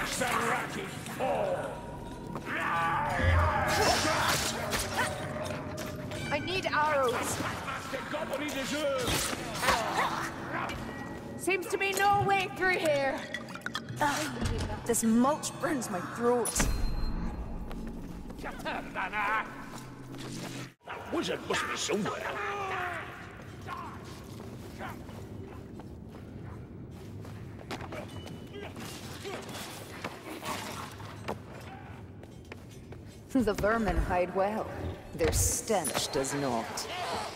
Watch the ratty fall! I need arrows. They got what he deserves! Seems to be no way through here. This mulch burns my throat. That wizard must be somewhere. The vermin hide well. Their stench does not.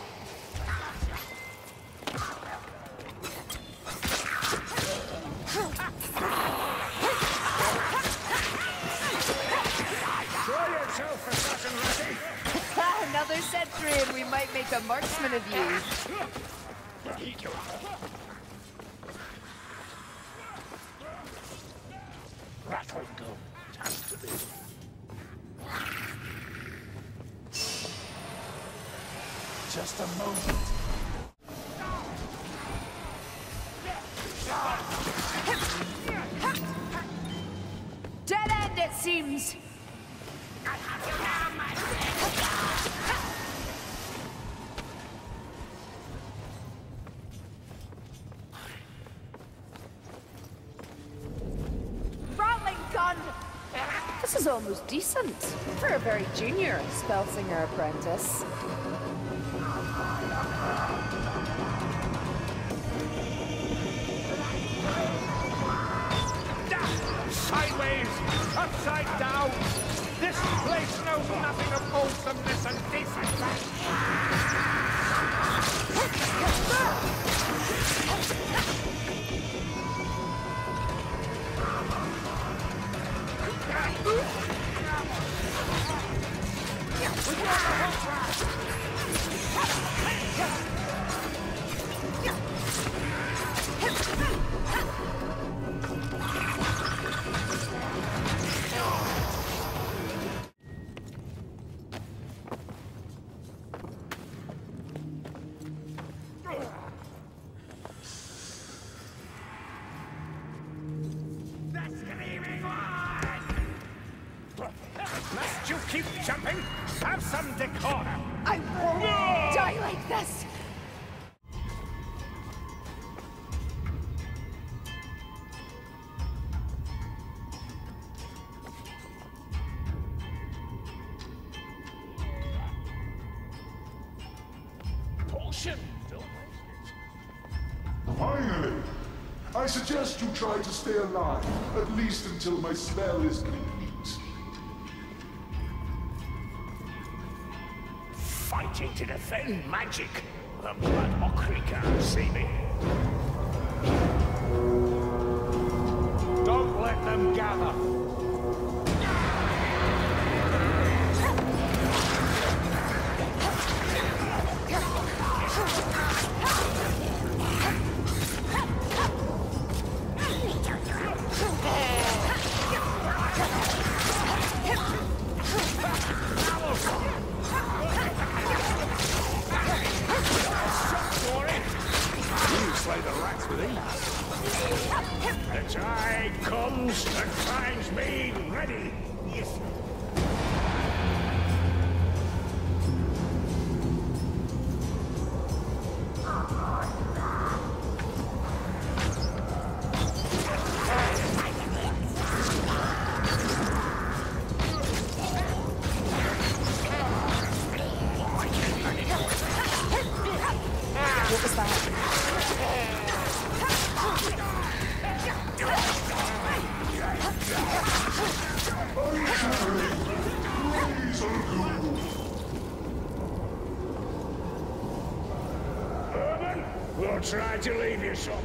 Another sentry and we might make a marksman of you. Rattle go. Time to be. Just a moment. Dead end, it seems. Rolling gun. This is almost decent for a very junior Spellsinger apprentice. Sideways! Upside down! This place knows nothing of wholesomeness and decency! Must you keep jumping? Have some decorum! I won't die like this! Potion! Don't waste it. Finally! I suggest you try to stay alive, at least until my spell is complete. Fighting to defend magic! The blood mockery can't see me. Don't let them gather! Slay the rats with ease. The tide comes and finds me ready. Yes. What was that? Urban, we'll try to leave you some.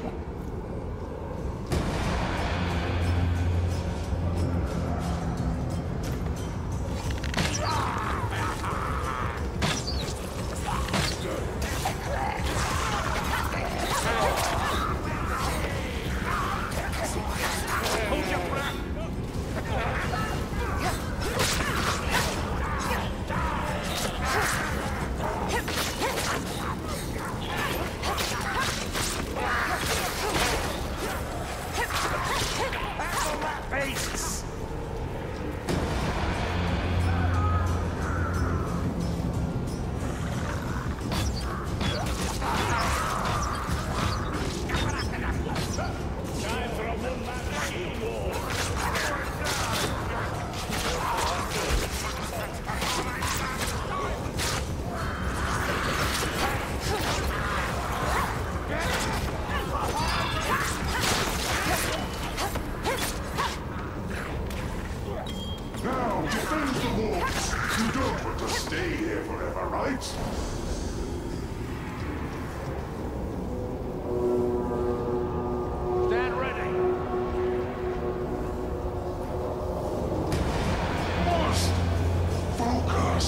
Hold your breath. right? Stand ready. Must focus.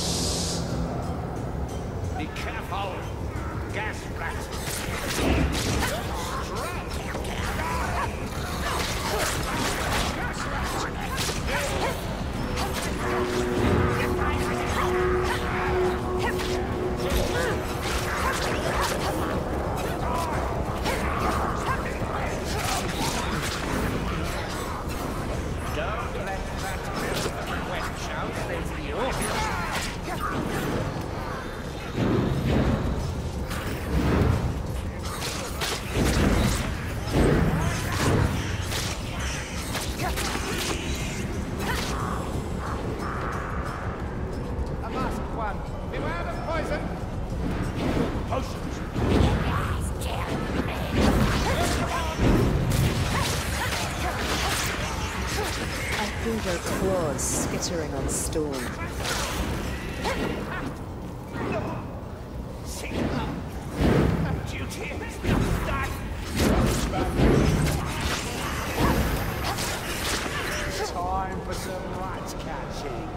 Be careful. Gas rat. Don't let that wench outlive you. A masked one. Beware of poison. Potions. I think her claws skittering on stone. Duty. Time for some rat catching.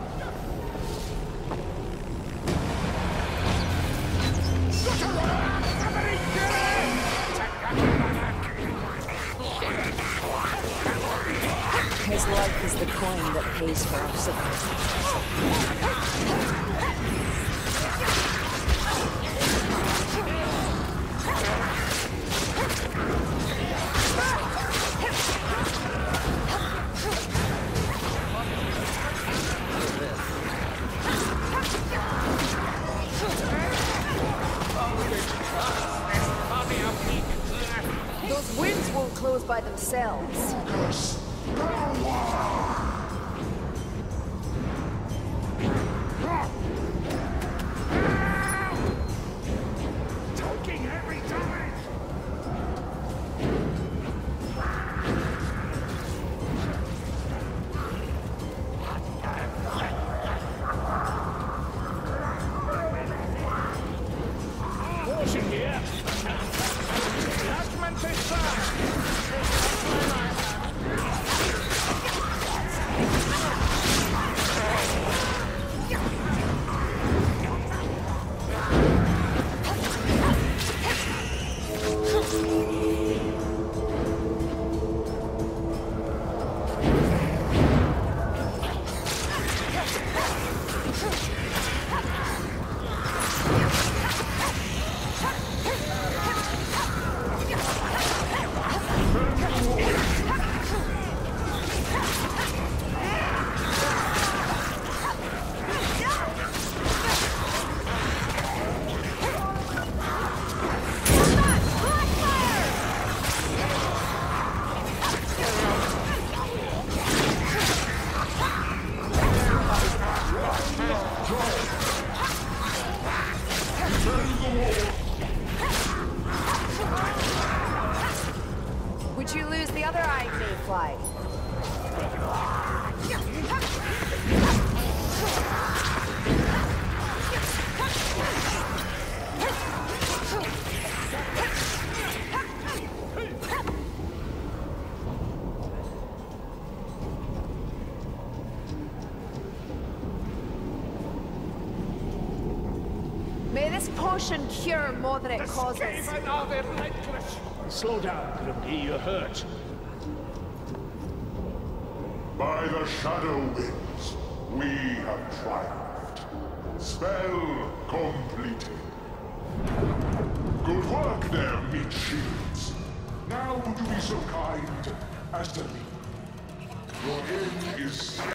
His life is the coin that pays for our civility. Those winds won't close by themselves. Taking every damage. Caution here. Judgment is served. Would you lose the other eye, Mayfly? May this potion cure more than it causes. Skaven are relentless. Slow down, Grimdy, you're hurt. By the Shadow Winds, we have triumphed. Spell completed. Good work there, Meat Shields. Now would you be so kind as to leave? Your end is...